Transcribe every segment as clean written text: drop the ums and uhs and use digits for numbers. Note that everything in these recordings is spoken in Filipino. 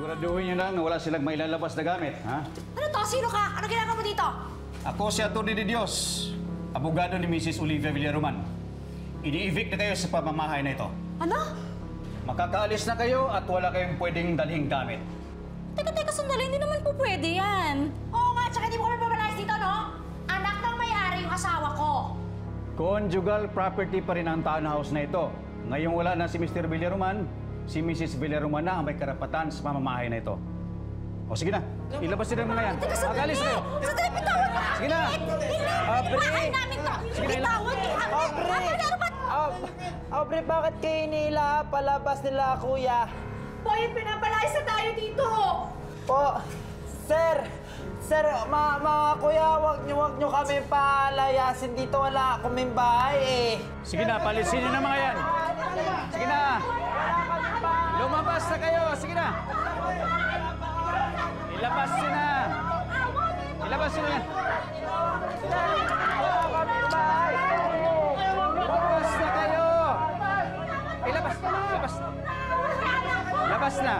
Siguraduhin niyo lang na wala silang mailalabas na gamit, ha? Ano to? Sino ka? Ano ginagawa mo dito? Ako si Atty. de Dios, abogado ni Mrs. Olivia Villaroman. Ini-evict na kayo sa pamamahay na ito. Ano? Makakaalis na kayo at wala kayong pwedeng dalhing gamit. Teka, sandali. Hindi naman po pwede yan. Oo nga, tsaka hindi mo kami papalayas dito, no? Anak ng may-ari yung asawa ko. Conjugal property pa rin ang townhouse na ito. Ngayong wala na si Mr. Villaroman, si Mrs. Villaroman na ang may karapatan sa pamamahay na ito. O sige na, ilabas nila mga yan. Teka, sandali. Makaalis kayo. Sandali, bitawan mo. Sige na. Bahay namin to. Bitawan mo. Aubrey, bakit kayo nila palabas nila, kuya? Boy, pinapalayas na tayo dito. Po, sir, mga kuya, wag nyo kami palayasin dito. Wala kaming bahay eh. Sige na, palisin nyo na mga yan. Sige na. Lumabas na kayo. Sige na. Ilabas nyo na. Ilabas nyo na yan. Lumabas na kayo. Ilabas. Labas na.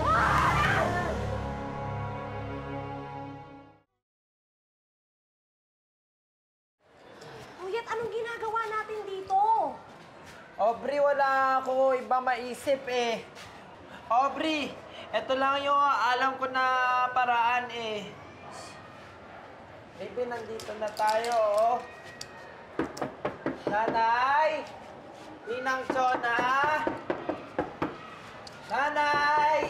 Kuyat, anong ginagawa natin dito? Aubrey, wala ako iba maisip eh. Aubrey, eto lang yung alam ko na paraan eh. Baby, nandito na tayo, oh. Nanay! Ninang Chona! Nanay!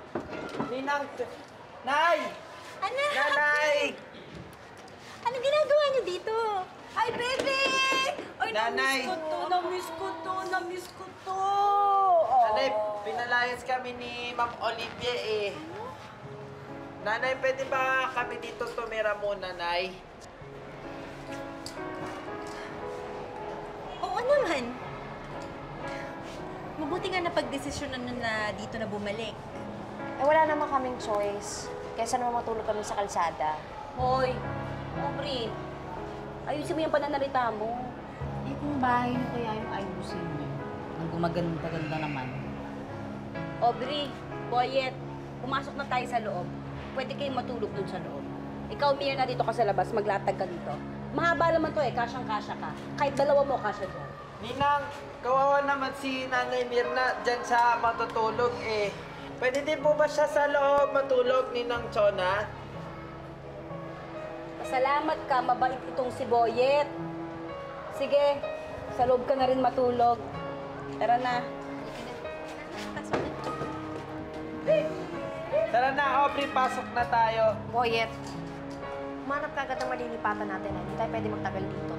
Nay! Anak! Nanay! Anong ginagawa niyo dito? Ay, baby! Ay, Nanay! Namiss ko to. Nanay, pinalayas kami ni Ma'am Olivia eh. Nanay, pwede ba kami dito tumira muna, Nay? Oo naman. Mabuti nga napag-desisyonan na dito na bumalik. Eh, wala naman kaming choice. Kaysa naman matulog kami sa kalsada. Hoy, Aubrey, ayusin mo yung pananalita mo. Eh, kung bahay niyo kaya yung ayusin niyo. Ang gumaganda-ganda naman. Aubrey, Boyet, pumasok na tayo sa loob. Pwede kayong matulog dun sa loob. Ikaw, Mia, na dito ka sa labas, maglatag ka dito. Mahaba naman to eh, kasyang-kasya ka. Kahit dalawa mo, kasya dyan. Ninang, kawawa naman si Nanay Mirna dyan sa matutulog eh. Pwede din po ba siya sa loob matulog, Ninang Chona? Salamat ka, mabait itong si Boyet. Sige, sa loob ka na rin matulog. Tara na. Tara na, Aubrey, pasok na tayo. Boyet, manap ka agad ng malilipatan natin. Hindi tayo pwede magtagal dito.